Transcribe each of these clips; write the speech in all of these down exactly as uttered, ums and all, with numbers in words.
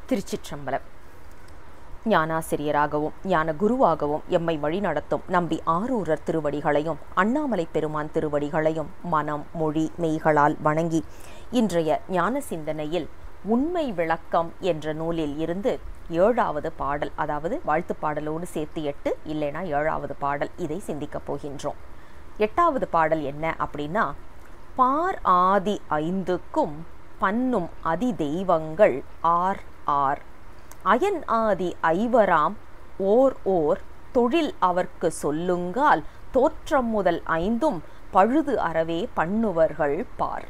திருச்சிற்றம்பலம். ஞானாசிரியராகவும் ஞான குருவாகவும் எம்மை வழிநடத்தும் நம்பி ஆரூரர் திருவடிகளையும் அண்ணாமலை பெருமான் திருவடிகளையும் மனம் மொழி மெய்களால் வணங்கி இன்றைய ஞான சிந்தனையில் உண்மை விளக்கம் என்ற நூலில் இருந்து ஏழாவது பாடல், அதாவது வாழ்த்து பாடலோடு சேர்த்து எட்டு, இல்லைனா ஏழாவது பாடல், இதை சிந்திக்கப் போகின்றோம். எட்டாவது பாடல் என்ன அப்படின்னா, பார் ஆதி ஐந்துக்கும் பன்னும் அதி தெய்வங்கள் ஆர் ஆர் அயன் ஆதி ஐவராம் ஓர் ஓர் தொழில் அவர்க்கு சொல்லுங்கால் தோற்றம் முதல் ஐந்தும் பழுது அறவே பண்ணுவர்கள் பார்.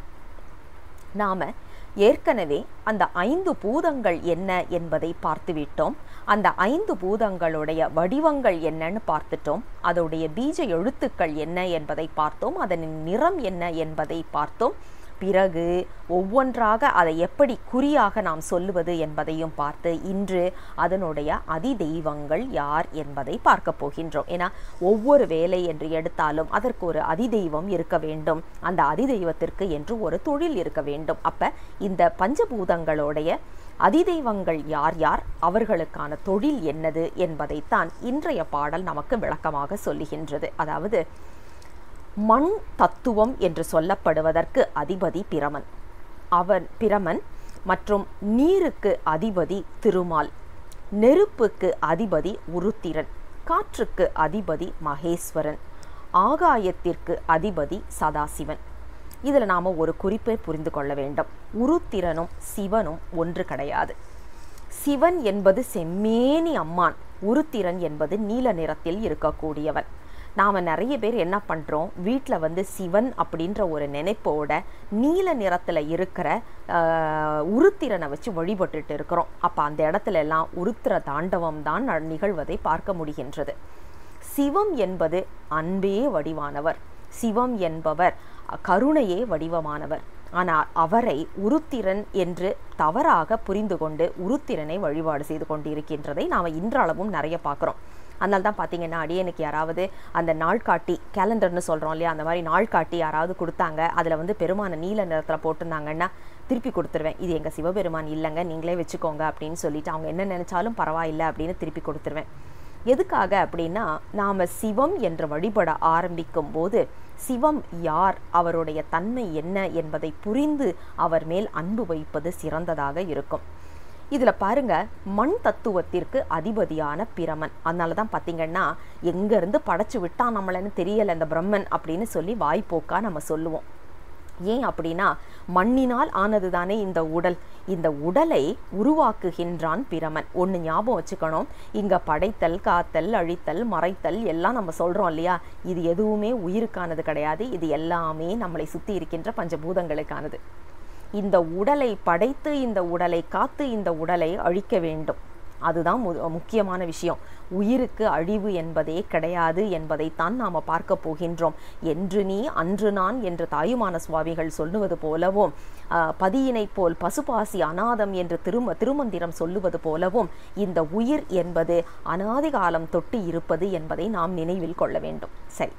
நாம ஏற்கனவே அந்த ஐந்து பூதங்கள் என்ன என்பதை பார்த்துவிட்டோம். அந்த ஐந்து பூதங்களுடைய வடிவங்கள் என்னன்னு பார்த்துட்டோம். அதோடைய பீஜ எழுத்துக்கள் என்ன என்பதை பார்த்தோம். அதன் நிறம் என்ன என்பதை பார்த்தோம். பிறகு ஒவ்வொன்றாக அதை எப்படி குறியாக நாம் சொல்லுவது என்பதையும் பார்த்து இன்று அதனுடைய அதி தெய்வங்கள் யார் என்பதை பார்க்க போகின்றோம். ஏன்னா ஒவ்வொரு வேலை என்று எடுத்தாலும் அதற்கு ஒரு அதி தெய்வம் இருக்க வேண்டும். அந்த அதி தெய்வத்திற்கு என்று ஒரு தொழில் இருக்க வேண்டும். அப்ப இந்த பஞ்சபூதங்களுடைய அதிதெய்வங்கள் யார் யார், அவர்களுக்கான தொழில் என்னது என்பதைத்தான் இன்றைய பாடல் நமக்கு விளக்கமாக சொல்லுகின்றது. அதாவது மண் தத்துவம் என்று சொல்லப்படுவதற்கு அதிபதி பிரமன். அவன் பிரமன் மற்றும் நீருக்கு அதிபதி திருமால், நெருப்புக்கு அதிபதி உருத்திரன், காற்றுக்கு அதிபதி மகேஸ்வரன், ஆகாயத்திற்கு அதிபதி சதாசிவன். இதில் நாம் ஒரு குறிப்பை புரிந்து கொள்ள வேண்டும். உருத்திரனும் சிவனும் ஒன்று கிடையாது. சிவன் என்பது செம்மேனி அம்மான், உருத்திரன் என்பது நீல நிறத்தில் இருக்கக்கூடியவன். நாம் நிறைய பேர் என்ன பண்ணுறோம், வீட்டில் வந்து சிவன் அப்படின்ற ஒரு நினைப்போட நீல நிறத்தில் இருக்கிற உருத்திரனை வச்சு வழிபட்டுட்டு இருக்கிறோம். அப்போ அந்த இடத்துல எல்லாம் உருத்திர தாண்டவம் தான் நிகழ்வதை பார்க்க முடிகின்றது. சிவம் என்பது அன்பே வடிவானவர். சிவம் என்பவர் கருணையே வடிவமானவர். ஆனால் அவரை உருத்திரன் என்று தவறாக புரிந்து கொண்டு உருத்திரனை வழிபாடு செய்து கொண்டிருக்கின்றதை நாம் இன்றளவும் நிறைய பார்க்குறோம். அதனால தான் பார்த்தீங்கன்னா, அடியனுக்கு யாராவது அந்த நாள்காட்டி, கேலண்டர்னு சொல்கிறோம் இல்லையா, அந்த மாதிரி நாள்காட்டி யாராவது கொடுத்தாங்க, அதில் வந்து பெருமான நீல நிறத்தில் போட்டிருந்தாங்கன்னா திருப்பி கொடுத்துருவேன். இது எங்கள் சிவபெருமான் இல்லைங்க, நீங்களே வச்சுக்கோங்க அப்படின்னு சொல்லிட்டு அவங்க என்ன நினச்சாலும் பரவாயில்லை அப்படின்னு திருப்பி கொடுத்துருவேன். எதுக்காக அப்படின்னா, நாம் சிவம் என்று வழிபட ஆரம்பிக்கும் போது சிவம் யார், அவருடைய தன்மை என்ன என்பதை புரிந்து அவர் மேல் அன்பு வைப்பது சிறந்ததாக இருக்கும். இதில் பாருங்க, மண் தத்துவத்திற்கு அதிபதியான பிரமன். அதனால தான் பார்த்தீங்கன்னா, எங்கேருந்து படைச்சு விட்டா நம்மளன்னு தெரியலை இந்த பிரம்மன் அப்படின்னு சொல்லி வாய்ப்போக்கா நம்ம சொல்லுவோம். ஏன் அப்படின்னா, மண்ணினால் ஆனது தானே இந்த உடல். இந்த உடலை உருவாக்குகின்றான் பிரமன். ஒன்று ஞாபகம் வச்சுக்கணும், இங்கே படைத்தல், காத்தல், அழித்தல், மறைத்தல் எல்லாம் நம்ம சொல்கிறோம் இல்லையா, இது எதுவுமே உயிருக்கானது கிடையாது. இது எல்லாமே நம்மளை சுற்றி இருக்கின்ற பஞ்சபூதங்களுக்கானது. இந்த உடலை படைத்து இந்த உடலை காத்து இந்த உடலை அழிக்க வேண்டும். அதுதான் மு முக்கியமான விஷயம். உயிருக்கு அழிவு என்பதே கிடையாது என்பதைத்தான் நாம் பார்க்க போகின்றோம். என்று நீ அன்று நான் என்று தாயுமான சுவாமிகள் சொல்லுவது போலவும், பதியினை போல் பசுபாசி அநாதம் என்று திரும திருமந்திரம் சொல்லுவது போலவும் இந்த உயிர் என்பது அநாதி காலம் தொட்டு இருப்பது என்பதை நாம் நினைவில் கொள்ள வேண்டும். சரி,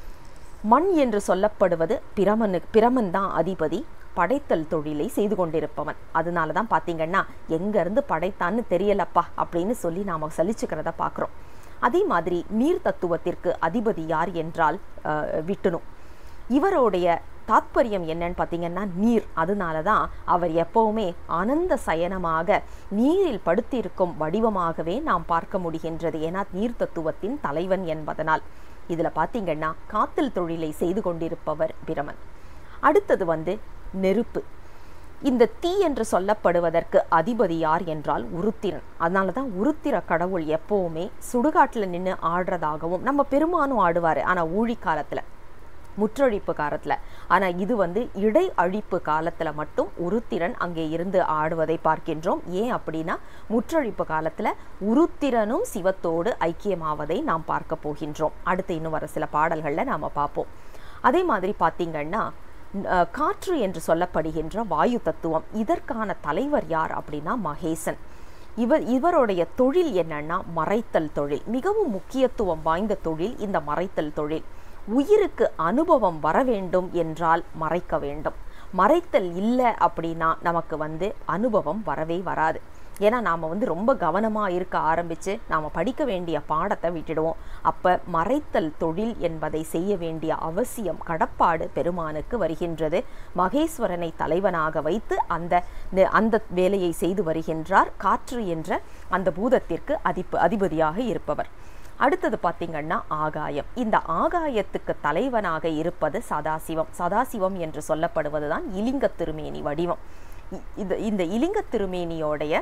மண் என்று சொல்லப்படுவது பிரமனு பிரமன் தான் அதிபதி, படைத்தல் தொழிலை செய்து கொண்டிருப்பவன். அதனால தான் பார்த்தீங்கன்னா, எங்கேருந்து படைத்தான்னு தெரியலப்பா அப்படின்னு சொல்லி நாம் சலிச்சுக்கிறத பார்க்குறோம். அதே மாதிரி நீர் தத்துவத்திற்கு அதிபதி யார் என்றால் விட்டுணு. இவருடைய தாத்பரியம் என்னன்னு பார்த்தீங்கன்னா நீர். அதனால தான் அவர் எப்பவுமே ஆனந்த சயனமாக நீரில் படுத்திருக்கும் வடிவமாகவே நாம் பார்க்க முடிகின்றது. ஏன்னா நீர் தத்துவத்தின் தலைவன் என்பதனால். இதில் பார்த்தீங்கன்னா, காத்தல் தொழிலை செய்து கொண்டிருப்பவர் பிரமன். அடுத்தது வந்து நெருப்பு. இந்த தீ என்று சொல்லப்படுவதற்கு அதிபதி யார் என்றால் உருத்திரன். அதனால தான் உருத்திர கடவுள் எப்போவுமே சுடுகாட்டில் நின்று ஆடுறதாகவும், நம்ம பெருமானும் ஆடுவார் ஆனால் ஊழி காலத்தில், முற்றழிப்பு காலத்தில். ஆனால் இது வந்து இடை அழிப்பு காலத்தில் மட்டும் உருத்திரன் அங்கே இருந்து ஆடுவதை பார்க்கின்றோம். ஏன் அப்படின்னா, முற்றழிப்பு காலத்தில் உருத்திரனும் சிவத்தோடு ஐக்கியமாவதை நாம் பார்க்க போகின்றோம். அடுத்து இன்னும் வர சில பாடல்களில் நாம் பார்ப்போம். அதே மாதிரி பார்த்தீங்கன்னா, காற்று என்று சொல்லப்படுகின்ற வாயு தத்துவம், இதற்கான தலைவர் யார் அப்படின்னா மகேசன். இவர் இவருடைய தொழில் என்னன்னா மறைத்தல் தொழில். மிகவும் முக்கியத்துவம் வாய்ந்த தொழில் இந்த மறைத்தல் தொழில். உயிருக்கு அனுபவம் வர வேண்டும் என்றால் மறைக்க வேண்டும். மறைத்தல் இல்லை அப்படின்னா நமக்கு வந்து அனுபவம் வரவே வராது. ஏன்னா நாம் வந்து ரொம்ப கவனமாக இருக்க ஆரம்பித்து நாம் படிக்க வேண்டிய பாடத்தை விட்டுடுவோம். அப்போ மறைத்தல் தொழில் என்பதை செய்ய வேண்டிய அவசியம் கடப்பாடு பெருமானுக்கு வருகின்றது. மகேஸ்வரனை தலைவனாக வைத்து அந்த அந்த வேலையை செய்து வருகின்றார். காற்று என்ற அந்த பூதத்திற்கு அதிப அதிபதியாக இருப்பவர். அடுத்தது பார்த்திங்கன்னா ஆகாயம். இந்த ஆகாயத்துக்கு தலைவனாக இருப்பது சதாசிவம். சதாசிவம் என்று சொல்லப்படுவது தான் இலிங்க திருமேனி வடிவம். இது இந்த இலிங்க திருமேனியோடைய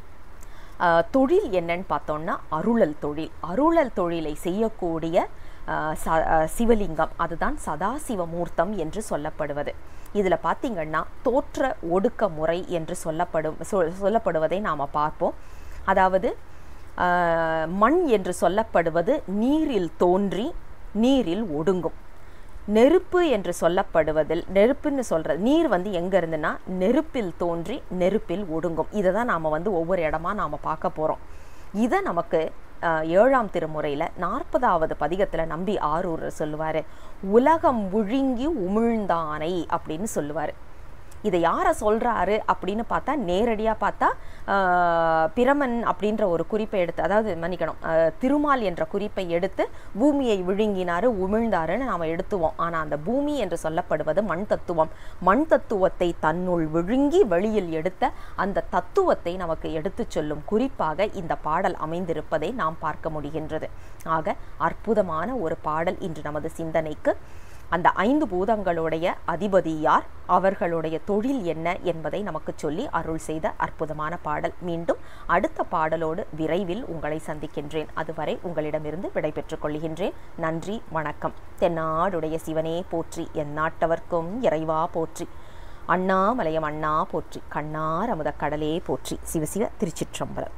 தொழில் என்னன்னு பார்த்தோம்னா அருளல் தொழில். அருளல் தொழிலை செய்யக்கூடிய சிவலிங்கம் அதுதான் சதாசிவமூர்த்தம் என்று சொல்லப்படுவது. இதில் பார்த்திங்கன்னா தோற்ற ஒடுக்க முறை என்று சொல்லப்படும் சொல்லப்படுவதை நாம் பார்ப்போம். அதாவது மண் என்று சொல்லப்படுவது நீரில் தோன்றி நீரில் ஒடுங்கும். நெருப்பு என்று சொல்லப்படுவதில் நெருப்புன்னு சொல்கிறது நீர் வந்து எங்கே இருந்துன்னா நெருப்பில் தோன்றி நெருப்பில் ஒடுங்கும். இதை தான் நாம் வந்து ஒவ்வொரு இடமா நாம் பார்க்க போகிறோம். இதை நமக்கு ஏழாம் திருமுறையில் நாற்பதாவது பதிகத்தில் நம்பி ஆரூரர் சொல்லுவார், உலகம் விழுங்கி உமிழ்ந்தானை அப்படின்னு சொல்லுவார். இதை யாரை சொல்கிறாரு அப்படின்னு பார்த்தா நேரடியாக பார்த்தா பிரமன் அப்படின்ற ஒரு குறிப்பை எடுத்து, அதாவது மன்னிக்கணும் திருமால் என்ற குறிப்பை எடுத்து பூமியை விழுங்கினாரு உமிழ்ந்தாருன்னு நாம் எடுத்துவோம். ஆனால் அந்த பூமி என்று சொல்லப்படுவது மண் தத்துவம். மண் தத்துவத்தை தன்னுள் விழுங்கி வெளியில் எடுத்த அந்த தத்துவத்தை நமக்கு எடுத்து சொல்லும் குறிப்பாக இந்த பாடல் அமைந்திருப்பதை நாம் பார்க்க முடிகின்றது. ஆக அற்புதமான ஒரு பாடல் இன்று நமது சிந்தனைக்கு. அந்த ஐந்து பூதங்களுடைய அதிபதி யார், அவர்களுடைய தொழில் என்ன என்பதை நமக்கு சொல்லி அருள் செய்த அற்புதமான பாடல். மீண்டும் அடுத்த பாடலோடு விரைவில் உங்களை சந்திக்கின்றேன். அதுவரை உங்களிடமிருந்து விடை பெற்றுக் கொள்கின்றேன். நன்றி, வணக்கம். தென்னாடுடைய சிவனே போற்றி, என் நாட்டவர்க்கும் இறைவா போற்றி, அண்ணாமலையம் அண்ணா போற்றி, கண்ணார் அமுத கடலே போற்றி. சிவசிவ திருச்சிற்றம்பலம்.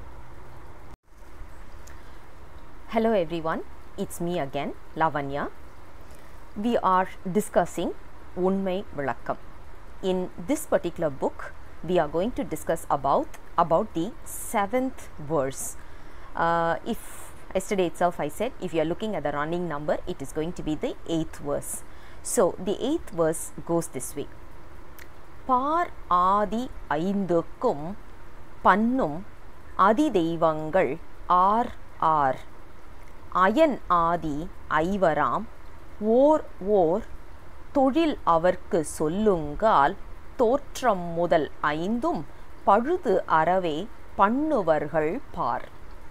Hello everyone, it's me again, Lavanya. We are discussing Unmai Vilakkam. In this particular book, we are going to discuss about about the seventh verse. Uh, if yesterday itself I said, if you are looking at the running number, it is going to be the eighth verse. So the eighth verse goes this way: Par Adi Aindukkum Pannum Adi Deivangal Ar Ar Ayan Adi Aivaram ஓர் ஓர் தொழில் அவர்க்கு சொல்லுங்கால் தோற்றம் முதல் ஐந்தும் பழுது அறவே பண்ணுவர்கள் பார்.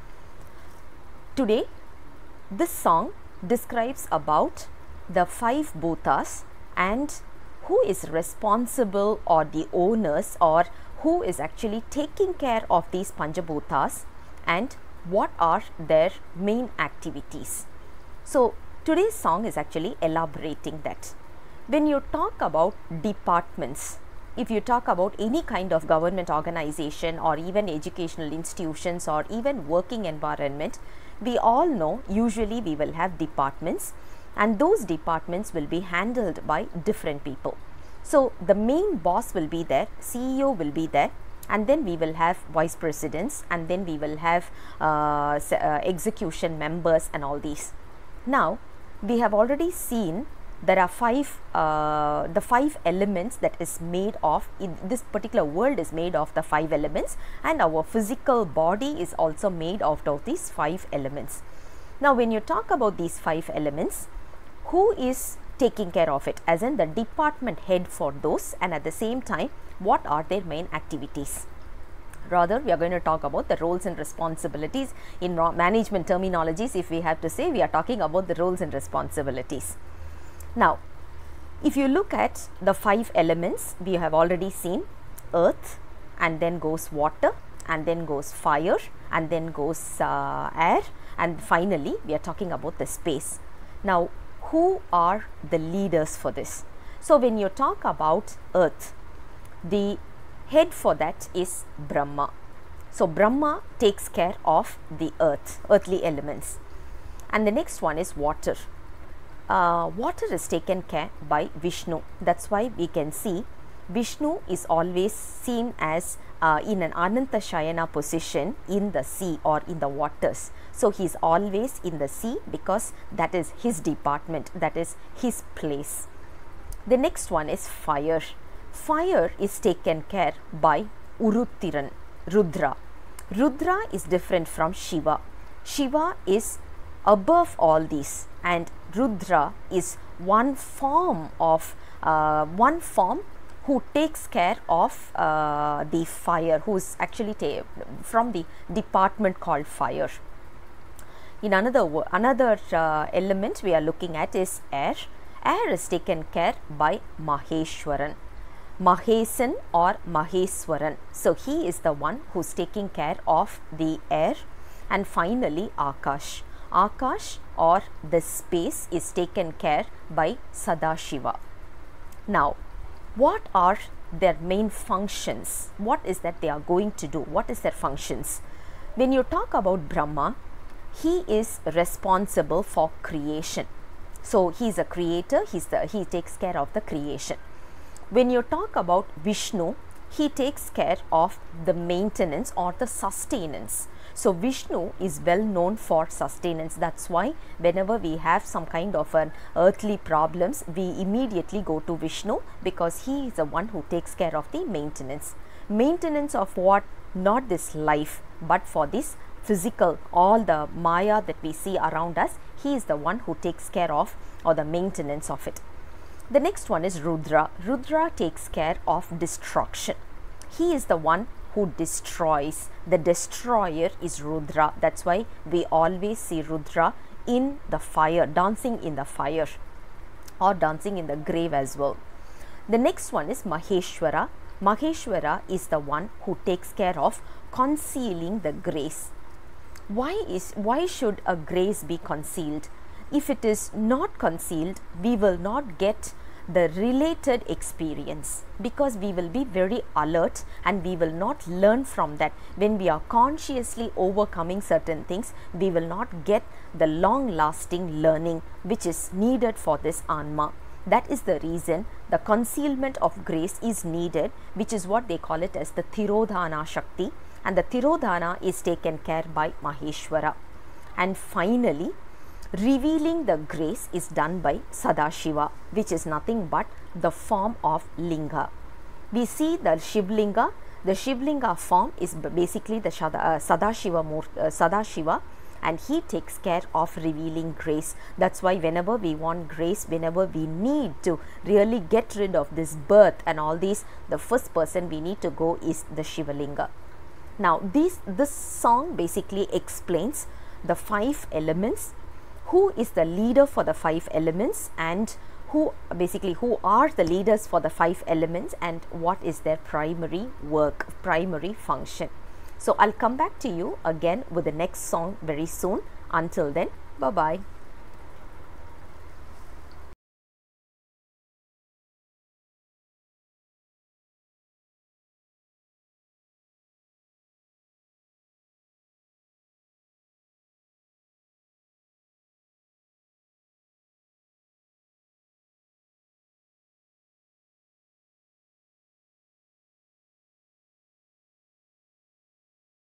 Today, this song describes about the five bhutas and who is responsible or the owners or who is actually taking care of these Panjabhutas and what are their main activities. So, today's song is actually elaborating that. When you talk about departments, if you talk about any kind of government organization or even educational institutions or even working environment, we all know usually we will have departments and those departments will be handled by different people. So the main boss will be there, C E O will be there, and then we will have vice presidents, and then we will have uh, uh, execution members and all these. Now, we have already seen there are five uh, the five elements that is made of, in this particular world is made of the five elements, and our physical body is also made out of these five elements. Now when you talk about these five elements, who is taking care of it, as in the department head for those, and at the same time what are their main activities? Rather, we are going to talk about the roles and responsibilities. In management terminologies, if we have to say, we are talking about the roles and responsibilities. Now, if you look at the five elements, we have already seen earth, and then goes water, and then goes fire, and then goes uh, air, and finally we are talking about the space. Now, who are the leaders for this? So when you talk about earth, the head for that is Brahma. So Brahma takes care of the earth, earthly elements. And the next one is water. Uh, water is taken care by Vishnu. That's why we can see Vishnu is always seen as uh, in an Ananta Shayana position in the sea or in the waters. So he is always in the sea because that is his department, that is his place. The next one is fire. Fire is taken care by Uruttiran, Rudra. Rudra is different from Shiva. Shiva is above all these, and Rudra is one form of uh, one form who takes care of uh, the fire, who is actually from the department called fire. In another another uh, element we are looking at is air. Air is taken care by Maheshwaran, Mahesan or Maheswaran. So he is the one who is taking care of the air. And finally Akash. Akash or the space is taken care by Sadashiva. Now, what are their main functions? What is that they are going to do? What is their functions? When you talk about Brahma, he is responsible for creation. So he is a creator, he's the, he takes care of the creation. When you talk about Vishnu, he takes care of the maintenance or the sustenance. So Vishnu is well known for sustenance. That's why whenever we have some kind of an earthly problems, we immediately go to Vishnu, because he is the one who takes care of the maintenance. Maintenance of what? Not this life, but for this physical, all the Maya that we see around us, he is the one who takes care of, or the maintenance of it. The next one is Rudra. Rudra takes care of destruction. He is the one who destroys. The destroyer is Rudra. That's why we always see Rudra in the fire, dancing in the fire, or dancing in the grave as well. The next one is Maheshwara. Maheshwara is the one who takes care of concealing the grace. Why is why should a grace be concealed? If it is not concealed, we will not get the related experience, because we will be very alert and we will not learn from that. When we are consciously overcoming certain things, we will not get the long lasting learning which is needed for this Anma. That is the reason the concealment of grace is needed, which is what they call it as the Tirodhana Shakti, and the Tirodhana is taken care by Maheshwara. And finally, revealing the grace is done by Sadashiva, which is nothing but the form of Linga. We see the Shivlinga. The Shivlinga form is basically the Shada, uh, Sadashiva, uh, Sadashiva, and he takes care of revealing grace. That's why whenever we want grace, whenever we need to really get rid of this birth and all these, the first person we need to go is the Shivalinga. Now, this, this song basically explains the five elements, who is the leader for the five elements, and who basically who are the leaders for the five elements, and what is their primary work, primary function. So I'll come back to you again with the next song very soon. Until then, bye bye.